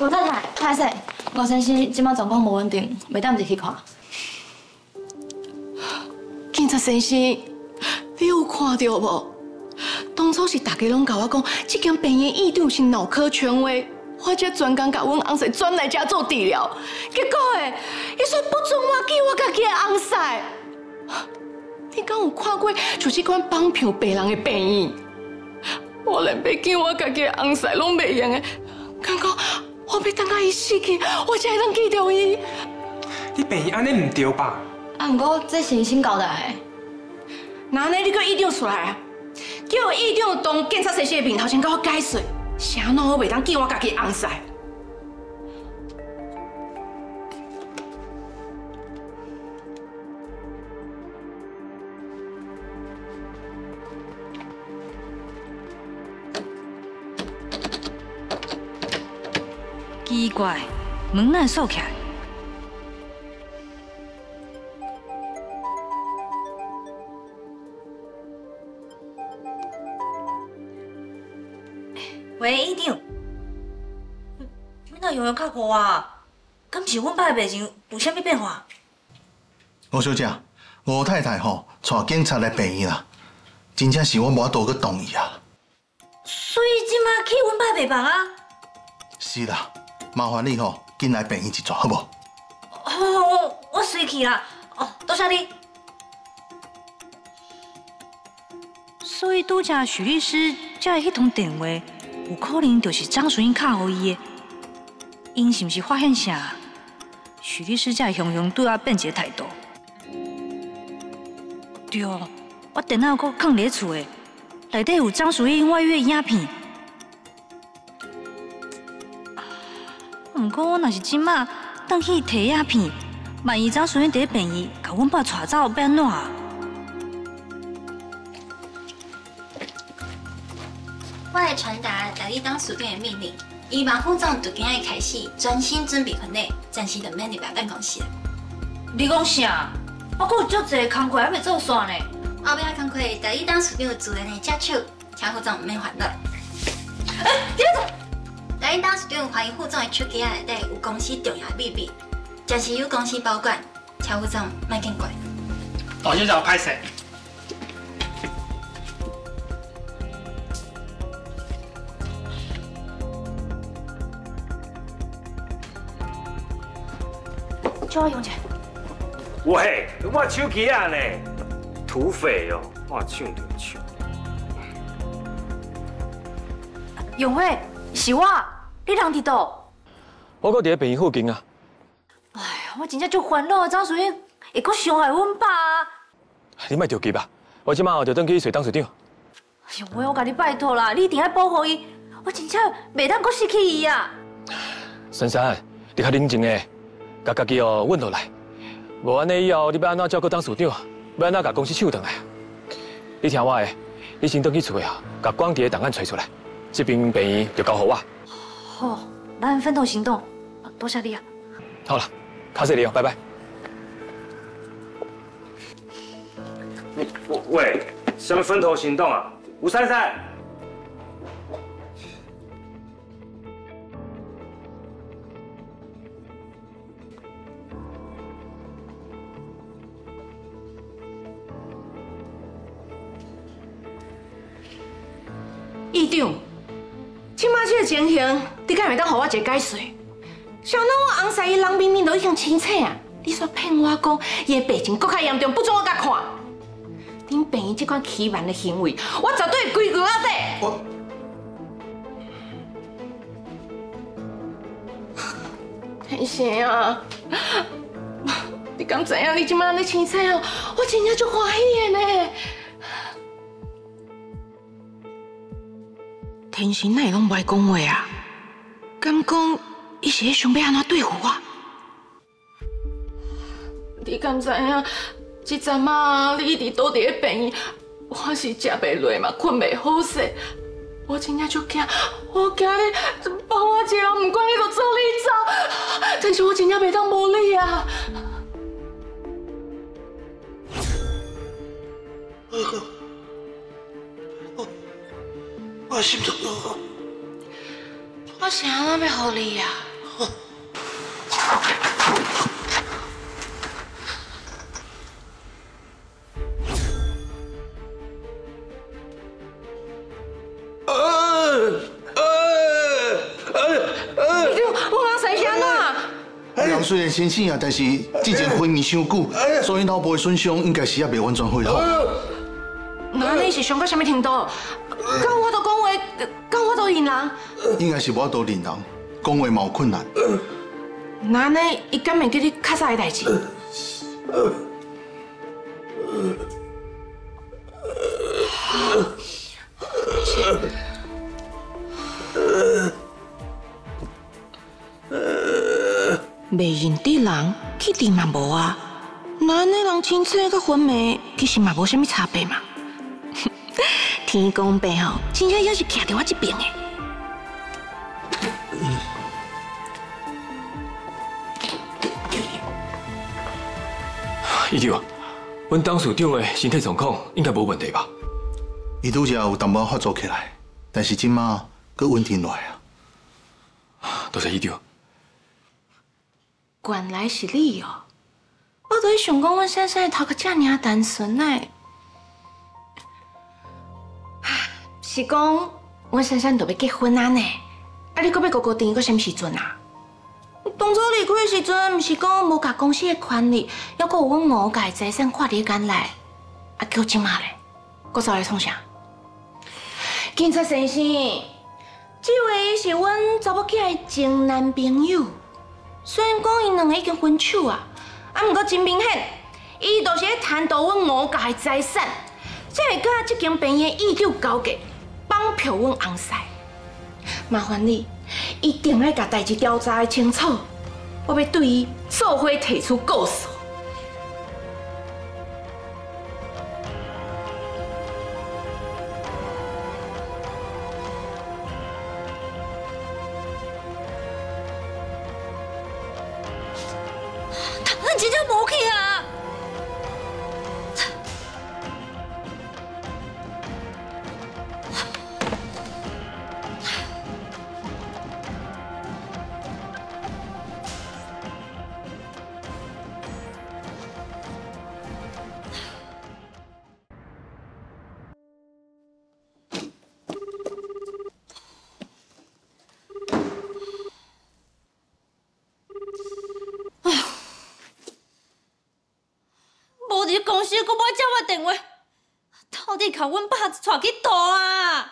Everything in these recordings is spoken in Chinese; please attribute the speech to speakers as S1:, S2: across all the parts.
S1: 吴太太，歹势，吴先生即摆状况无稳定，袂当入去看。
S2: 警察先生，你有看到无？当初是大家拢甲我讲，这间病院院长是脑科权威，我才专工甲阮翁婿转来遮做治疗。结果伊说不准我见我家己的翁婿。你敢有看过像这款绑票病人的病院？我连要见我家己的翁婿拢袂用的，感觉我要等到伊死去，我才会当见到伊。
S3: 你病院安尼唔对吧？
S1: 啊，不过这是新交代的。
S2: 那安尼你叫院长出来啊！叫院长当检察先生的面头前甲我解释，啥喏我袂当见我家己的翁婿。
S4: 奇怪，门哪会锁起来？
S5: 喂，院长，你哪用较好啊？敢是阮爸的病情有啥物变化？
S6: 吴小姐，吴太太吼带警察来病院啦，真正是我无法度去同意啊。
S5: 所以即马去阮爸病房啊？
S6: 是啦，麻烦你吼紧来病院一撮，好无？
S5: 好，我随去啦。哦，多谢你。
S4: 所以拄则许律师接的迄通电话，有可能就是张淑英敲互伊的。因是毋是发现啥？许律师才会雄雄对我辩解态度？对哦，我电脑阁放伫厝的，内底有张淑英外遇影片。毋过我若是即马转去摕影片，万一张淑英伫咧病院，甲阮爸带走，要安怎啊？
S7: 我来传达台里当署长的命令，伊万副总就今日开始专心准备婚礼，暂时就免入来办公室。
S5: 你讲啥？我阁有足侪工课还未做煞呢。
S7: 后壁工课台里当署长自然会接手，请副总毋免烦恼。
S5: 你要做？
S7: 台里当署长怀疑副总的手机仔内底有公司重要的秘密，暂时由公司保管，请副总莫见怪。
S3: 大小姐歹势。
S1: 叫我用者。
S8: 喂，我手机啊呢？土匪哦，我抢着抢。
S5: 永辉，是我，你人伫倒？
S9: 我搁伫咧病院附近啊。
S5: 哎呀，我真正足烦恼，张淑英会阁伤害阮爸啊！
S9: 你莫着急吧，我即马就转去找董事长。
S5: 永辉，我甲你拜托啦，你一定要保护伊，我真正袂当阁失去伊啊！
S9: 珊珊，你较冷静诶，甲家己哦稳落来。无安尼以后，你要安怎照顾董事长？要安怎甲公司抢回来？你听我的，你先转去厝啊，甲广地的档案找出来，这边病院就交互我。
S5: 好，咱分头行动，多谢你啊！
S9: 好了，卡谢你哦，拜拜。
S8: 喂，什么分头行动啊？吴珊珊。
S2: 院长，即马这个情形，你敢会当互我一个解释？想到我翁婿伊人明明都已经清醒啊，你煞骗我讲伊的病情搁较严重，不准我甲看。恁病院这款欺瞒的行为，我绝对会规矩到底。天生啊，你敢知影你即马安尼清醒哦？我真正足欢喜的呢。天生哪会拢不爱讲话啊？敢讲伊是想要安怎对付我？你敢知影？这阵啊，你一直倒伫咧病院，我是食袂落嘛，困袂好势。我真正足惊，我惊你帮我一个人，唔管你就做你走。但是我真正袂当无你啊！我心脏，我是安怎要互你啊？
S6: 人虽然生气啊，但是之前昏迷伤久，所以脑部的损伤应该是也未完全恢复。
S2: 那你是伤到什么程度？讲我都讲话，讲我都认人。
S6: 应该是无多认人，讲话嘛有困难。
S2: 那呢，伊敢会叫你较早的代志？未认得人，去治嘛无啊？那安尼人清醒甲昏迷，其实嘛无啥物差别嘛。天公伯吼，真正也是徛伫我这边的。
S9: 伊舅，阮董事长的身体状况应该无问题吧？
S6: 伊拄则有淡薄发作起来，但是即马佫稳定落来啊。
S9: 多谢伊舅。
S2: 原来是你哦！我都想讲，阮珊珊头壳遮尔单纯呢。是讲，阮珊珊都要结婚啊呢，啊你搁要高甜，搁什么时阵啊？当初离开的时阵，毋是讲无甲公司的权利，还阁有阮5家的财产看伫眼内，啊叫即马咧，搁走来创啥？警察先生，这位是阮查某囝的前男朋友。虽然讲因两个已经分手啊，啊，毋过真明显，伊就是咧贪图阮5家的财产，才会甲这间病院依旧交给绑票阮翁婿。麻烦你一定要甲代志调查的清楚，我要对伊做伙提出告诉。
S5: 真正无去啊！无伫公司，阁无接我电话，到底甲阮爸带去倒啊？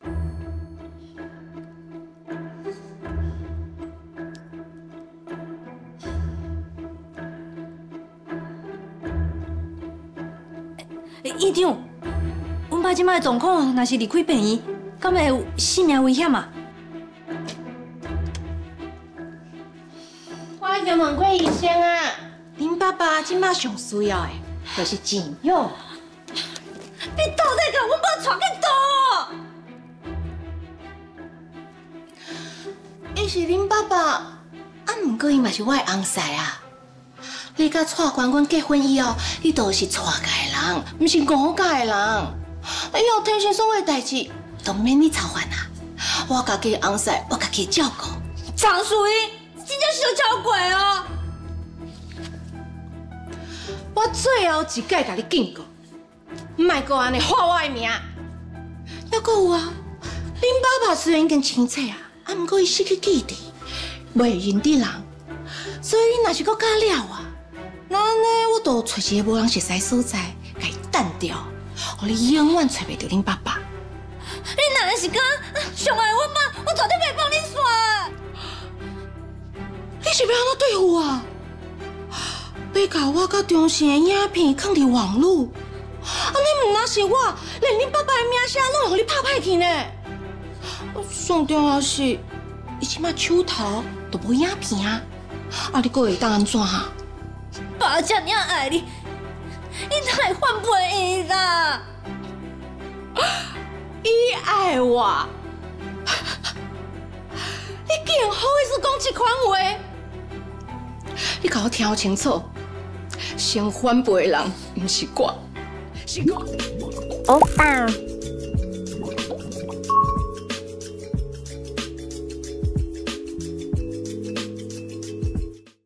S5: 院长，阮爸即摆的状况，若是离开病院，敢会有性命危险啊？
S2: 我已经问过医生啊，恁爸爸即马上需要的就是钱药。
S5: 你到底甲阮爸带去倒？
S2: 伊是恁爸爸，啊，毋过伊嘛是我的翁婿啊。你甲蔡关阮结婚以后，你就是蔡家的人，毋是5家的人。以后天生所有代志都免你操烦啊。我家己的翁婿，我家己照顾。
S5: 张淑英，真正小超过哦！
S2: 我最后一届甲你警告，莫阁安尼害我的名。还阁有啊，恁爸爸虽然已经清醒啊，啊，毋过伊失去记忆，袂认得人，所以你若是阁假了啊，那安尼我就找一个无人熟悉所在，甲伊等掉，互你永远找袂到恁爸爸。
S5: 你若是讲伤害阮妈，我绝对袂帮你算。
S2: 你是要安怎对付我？要甲我甲中信的影片放伫网络，安尼毋那是我，连恁爸爸的名声拢会互你拍歹去呢。上重要是，伊即马手头都无影片啊，啊，你阁会当安怎哈？
S5: 爸遮尔爱你，你哪会反背伊啦？
S2: 伊爱我，你竟然好意思讲这款话？你甲我听清楚，先反背的人毋是我，是我。
S10: 欧巴。